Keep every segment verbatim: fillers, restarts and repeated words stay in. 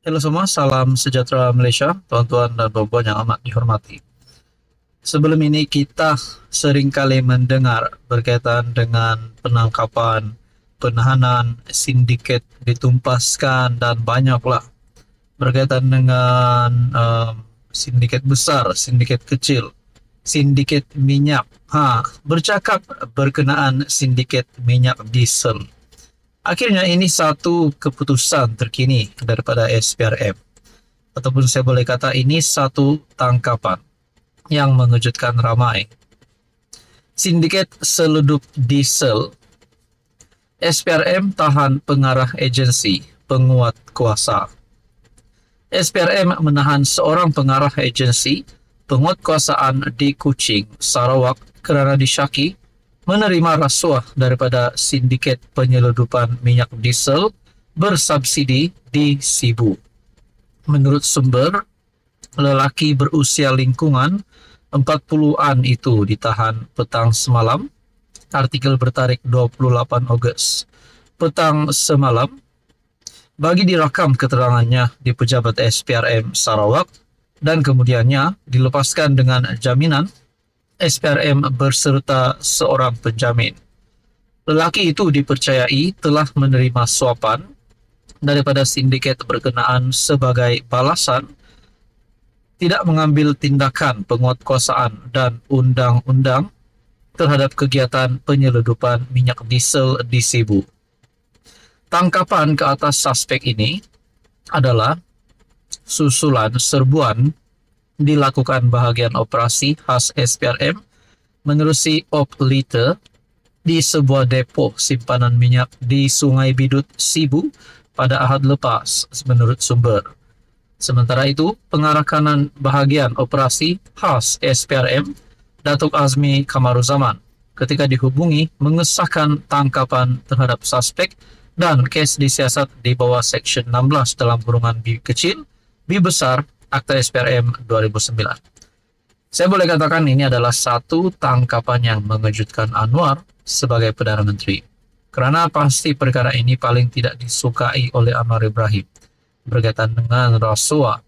Halo semua, salam sejahtera Malaysia, tuan-tuan dan puan-puan yang amat dihormati. Sebelum ini kita seringkali mendengar berkaitan dengan penangkapan, penahanan, sindiket ditumpaskan dan banyaklah berkaitan dengan um, sindiket besar, sindiket kecil, sindiket minyak. Ha, bercakap berkenaan sindiket minyak diesel. Akhirnya ini satu keputusan terkini daripada S P R M, ataupun saya boleh kata ini satu tangkapan yang mengejutkan ramai. Sindiket seledup diesel, S P R M tahan pengarah agensi penguat kuasa. S P R M menahan seorang pengarah agensi penguat kuasaan di Kuching, Sarawak kerana disyaki menerima rasuah daripada sindiket penyeludupan minyak diesel bersubsidi di Sibu. Menurut sumber, lelaki berusia lingkungan empat puluhan itu ditahan petang semalam. Artikel bertarikh dua puluh lapan Ogos. Petang semalam, bagi dirakam keterangannya di pejabat S P R M Sarawak dan kemudiannya dilepaskan dengan jaminan S P R M berserta seorang penjamin. Lelaki itu dipercayai telah menerima suapan daripada sindiket berkenaan sebagai balasan tidak mengambil tindakan penguatkuasaan dan undang-undang terhadap kegiatan penyeludupan minyak diesel di Sibu. Tangkapan ke atas suspek ini adalah susulan serbuan dilakukan bahagian operasi khas S P R M menerusi op liter di sebuah depo simpanan minyak di Sungai Bidut, Sibu pada Ahad lepas menurut sumber. Sementara itu, pengarah kanan bahagian operasi khas S P R M, Datuk Azmi Kamaruzaman, ketika dihubungi mengesahkan tangkapan terhadap suspek dan kes disiasat di bawah Seksyen enam belas dalam kurungan B kecil, B besar, Akta S P R M dua ribu sembilan. Saya boleh katakan ini adalah satu tangkapan yang mengejutkan Anwar sebagai Perdana Menteri. Kerana pasti perkara ini paling tidak disukai oleh Anwar Ibrahim berkaitan dengan rasuah.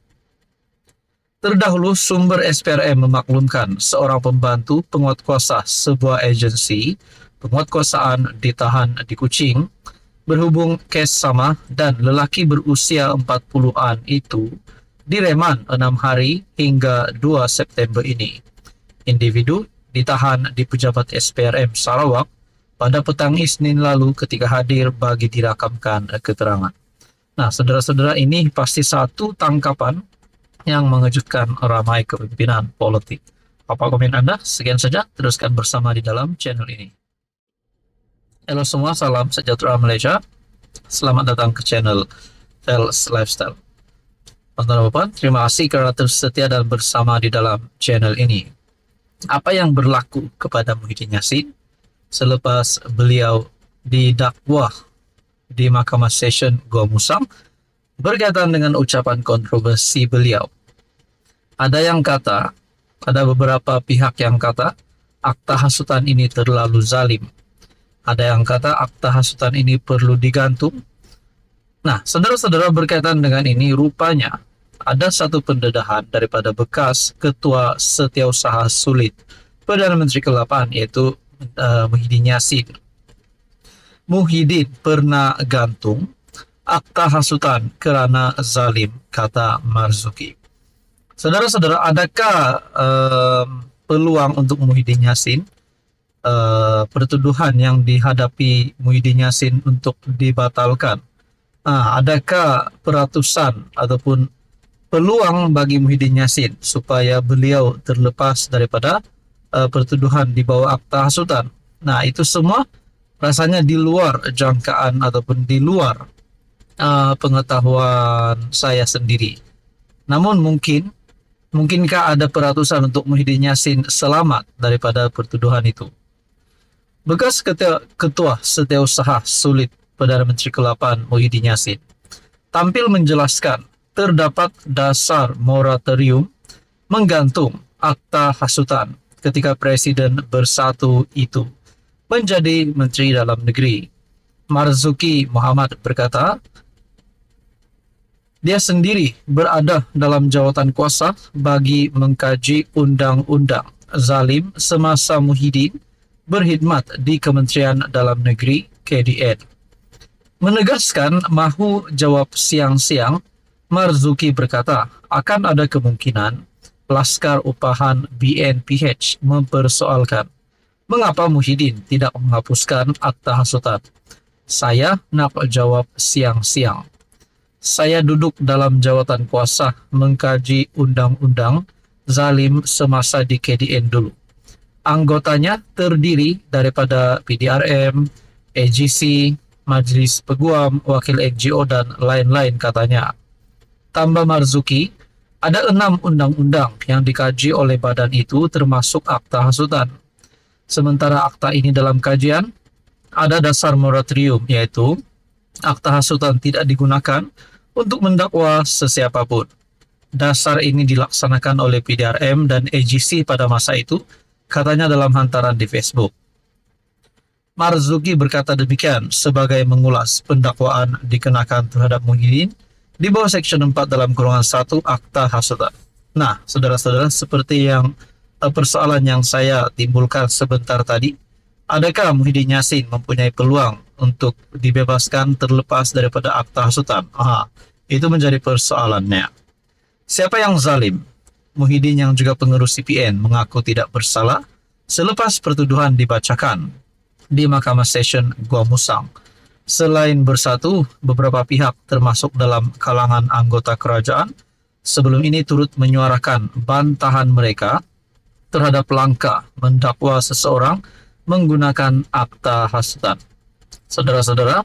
Terdahulu, sumber S P R M memaklumkan seorang pembantu penguatkuasa sebuah agensi penguatkuasaan ditahan di Kuching berhubung kes sama dan lelaki berusia empat puluhan itu direman enam hari hingga dua September ini. Individu ditahan di pejabat S P R M Sarawak pada petang Isnin lalu ketika hadir bagi dirakamkan keterangan. Nah, saudara-saudara, ini pasti satu tangkapan yang mengejutkan ramai kepimpinan politik. Apa komen Anda? Sekian saja, teruskan bersama di dalam channel ini. Halo semua, salam sejahtera Malaysia. Selamat datang ke channel Tels Lifestyle. Tuan-tuan dan puan, terima kasih kerana tersetia dan bersama di dalam channel ini. Apa yang berlaku kepada Muhyiddin Yassin selepas beliau didakwa di Mahkamah Session Gua Musang berkaitan dengan ucapan kontroversi beliau? Ada yang kata, ada beberapa pihak yang kata, akta hasutan ini terlalu zalim. Ada yang kata akta hasutan ini perlu digantung. Nah, saudara-saudara, berkaitan dengan ini, rupanya ada satu pendedahan daripada bekas Ketua Setiausaha Sulit Perdana Menteri ke delapan, yaitu uh, Muhyiddin Yassin. Muhyiddin pernah gantung akta hasutan kerana zalim, kata Marzuki. Saudara-saudara, adakah uh, peluang untuk Muhyiddin Yassin, uh, pertuduhan yang dihadapi Muhyiddin Yassin untuk dibatalkan? Uh, adakah peratusan ataupun peluang bagi Muhyiddin Yassin supaya beliau terlepas daripada uh, pertuduhan di bawah akta hasutan? Nah, itu semua rasanya di luar jangkaan ataupun di luar uh, pengetahuan saya sendiri. Namun mungkin, mungkinkah ada peratusan untuk Muhyiddin Yassin selamat daripada pertuduhan itu? Bekas Ketua, Ketua Setiausaha Sulit Perdana Menteri ke delapan Muhyiddin Yassin tampil menjelaskan terdapat dasar moratorium menggantung akta hasutan ketika Presiden Bersatu itu menjadi Menteri Dalam Negeri. Marzuki Muhammad berkata, Dia sendiri berada dalam jawatan kuasa bagi mengkaji undang-undang zalim semasa Muhyiddin berkhidmat di Kementerian Dalam Negeri K D N. Menegaskan mahu jawab siang-siang, Marzuki berkata akan ada kemungkinan Laskar Upahan B N P H mempersoalkan mengapa Muhyiddin tidak menghapuskan akta hasutan. Saya nak jawab siang-siang. Saya duduk dalam jawatan kuasa mengkaji undang-undang zalim semasa di K D N dulu. Anggotanya terdiri daripada P D R M, A G C, Majlis Peguam, Wakil N G O, dan lain-lain katanya. Tambah Marzuki, ada enam undang-undang yang dikaji oleh badan itu termasuk akta hasutan. Sementara akta ini dalam kajian, ada dasar moratorium yaitu akta hasutan tidak digunakan untuk mendakwa sesiapapun. Dasar ini dilaksanakan oleh P D R M dan A G C pada masa itu, katanya dalam hantaran di Facebook. Marzuki berkata demikian sebagai mengulas pendakwaan dikenakan terhadap Muhyiddin di bawah Section empat dalam kurungan satu Akta Hasutan. Nah, saudara-saudara, seperti yang uh, persoalan yang saya timbulkan sebentar tadi, adakah Muhyiddin Yassin mempunyai peluang untuk dibebaskan terlepas daripada akta hasutan? Aha, itu menjadi persoalannya. Siapa yang zalim? Muhyiddin yang juga pengurus C P N mengaku tidak bersalah selepas pertuduhan dibacakan di Mahkamah Session Gua Musang. Selain bersatu, beberapa pihak termasuk dalam kalangan anggota kerajaan sebelum ini turut menyuarakan bantahan mereka terhadap langkah mendakwa seseorang menggunakan akta hasutan. Saudara-saudara,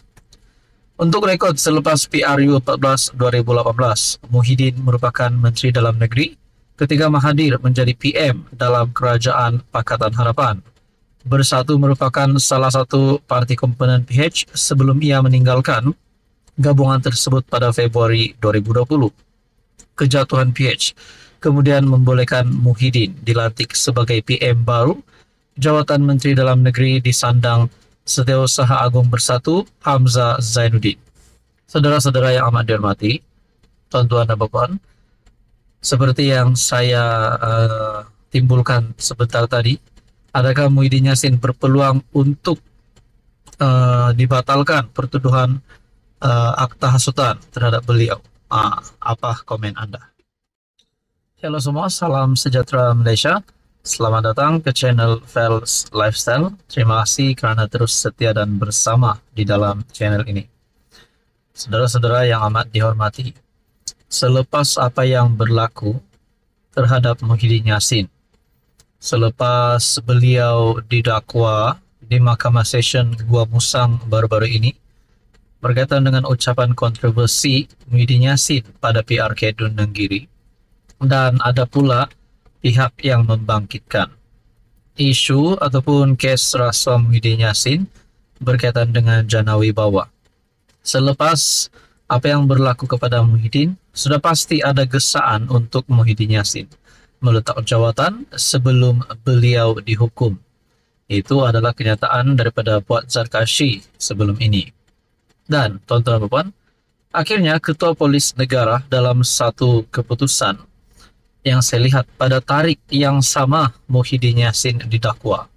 untuk rekod selepas P R U empat belas dua ribu delapan belas, Muhyiddin merupakan Menteri Dalam Negeri ketika Mahathir menjadi P M dalam Kerajaan Pakatan Harapan. Bersatu merupakan salah satu parti komponen P H sebelum ia meninggalkan gabungan tersebut pada Februari dua ribu dua puluh. Kejatuhan P H kemudian membolehkan Muhyiddin dilantik sebagai P M baru. Jawatan Menteri Dalam Negeri disandang Setiausaha Agung Bersatu Hamzah Zainuddin. Saudara-saudara yang amat dihormati, tuan-tuan dan puan, seperti yang saya uh, timbulkan sebentar tadi, adakah Muhyiddin Yassin berpeluang untuk uh, dibatalkan pertuduhan uh, akta hasutan terhadap beliau? Uh, apa komen Anda? Halo semua, salam sejahtera Malaysia. Selamat datang ke channel Fels Lifestyle. Terima kasih kerana terus setia dan bersama di dalam channel ini. Saudara-saudara yang amat dihormati, selepas apa yang berlaku terhadap Muhyiddin Yassin, selepas beliau didakwa di Mahkamah Session Gua Musang baru-baru ini berkaitan dengan ucapan kontroversi Muhyiddin Yassin pada P R K Dun Nenggiri, dan ada pula pihak yang membangkitkan isu ataupun kes rasuah Muhyiddin Yassin berkaitan dengan jana wibawa. Selepas apa yang berlaku kepada Muhyiddin, sudah pasti ada gesaan untuk Muhyiddin Yassin meletak jawatan sebelum beliau dihukum. Itu adalah kenyataan daripada Puat Zarkashi sebelum ini. Dan tuan-tuan dan puan, akhirnya Ketua Polis Negara dalam satu keputusan yang saya lihat pada tarikh yang sama Muhyiddin Yassin didakwa.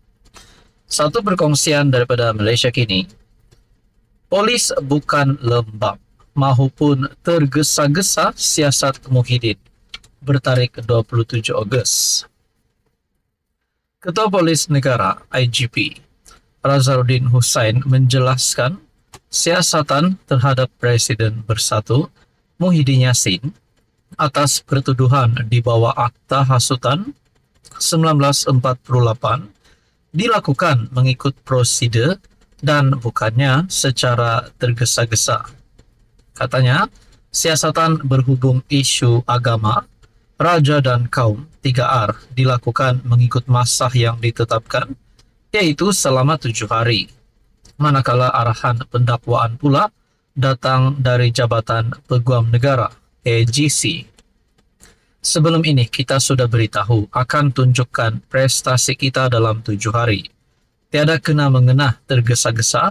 Satu perkongsian daripada Malaysia Kini, polis bukan lembab mahupun tergesa-gesa siasat Muhyiddin, bertarikh dua puluh tujuh Ogos. Ketua Polis Negara I G P Razaruddin Hussain menjelaskan siasatan terhadap Presiden Bersatu Muhyiddin Yassin atas pertuduhan di bawah Akta Hasutan seribu sembilan ratus empat puluh delapan dilakukan mengikut prosedur dan bukannya secara tergesa-gesa. Katanya, siasatan berhubung isu agama, raja dan kaum tiga R dilakukan mengikut masa yang ditetapkan, yaitu selama tujuh hari. Manakala arahan pendakwaan pula datang dari Jabatan Peguam Negara A G C. Sebelum ini kita sudah beritahu akan tunjukkan prestasi kita dalam tujuh hari. Tiada kena mengenah tergesa-gesa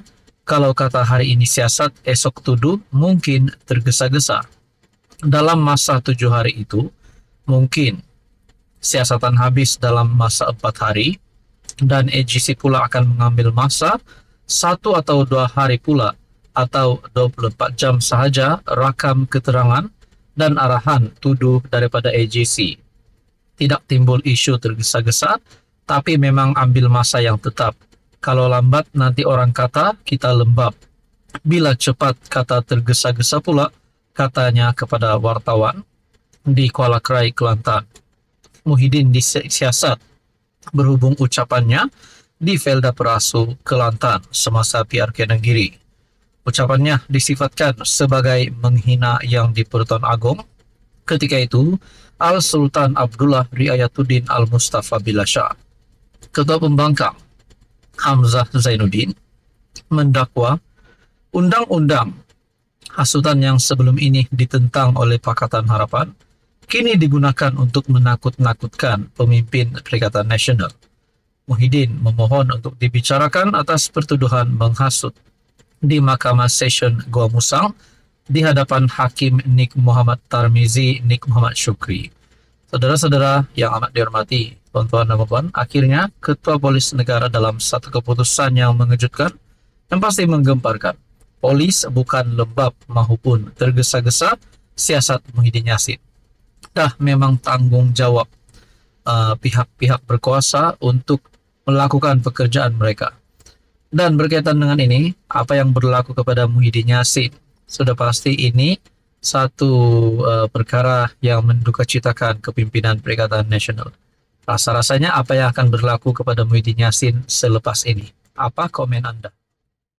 Kalau kata hari ini siasat, esok tuduh, mungkin tergesa-gesa. Dalam masa tujuh hari itu, mungkin siasatan habis dalam masa empat hari, dan A G C pula akan mengambil masa satu atau dua hari pula, atau dua puluh empat jam sahaja rakam keterangan dan arahan tuduh daripada A G C. Tidak timbul isu tergesa-gesa, tapi memang ambil masa yang tetap. Kalau lambat nanti orang kata kita lembab. Bila cepat kata tergesa-gesa pula, katanya kepada wartawan di Kuala Krai, Kelantan. Muhyiddin disiasat berhubung ucapannya di Felda Perasu, Kelantan semasa P R K Negeri. Ucapannya disifatkan sebagai menghina Yang di-Pertuan Agong. Ketika itu, Al-Sultan Abdullah Riayatuddin Al-Mustafa Billah Shah, Ketua Pembangkang Hamzah Zainuddin, mendakwa undang-undang hasutan yang sebelum ini ditentang oleh Pakatan Harapan kini digunakan untuk menakut-nakutkan pemimpin Perikatan Nasional. Muhyiddin memohon untuk dibicarakan atas pertuduhan menghasut di Mahkamah Session Gua Musang di hadapan Hakim Nik Muhammad Tarmizi Nik Muhammad Syukri. Saudara-saudara yang amat dihormati, tuan-tuan dan puan, akhirnya Ketua Polis Negara dalam satu keputusan yang mengejutkan, yang pasti menggemparkan. Polis bukan lembab maupun tergesa-gesa siasat Muhyiddin Yassin. Dah memang tanggung jawab uh, pihak-pihak berkuasa untuk melakukan pekerjaan mereka. Dan berkaitan dengan ini, apa yang berlaku kepada Muhyiddin Yassin, sudah pasti ini satu uh, perkara yang mendukacitakan kepimpinan Perikatan Nasional. Rasa-rasanya apa yang akan berlaku kepada Muhyiddin Yassin selepas ini? Apa komen Anda?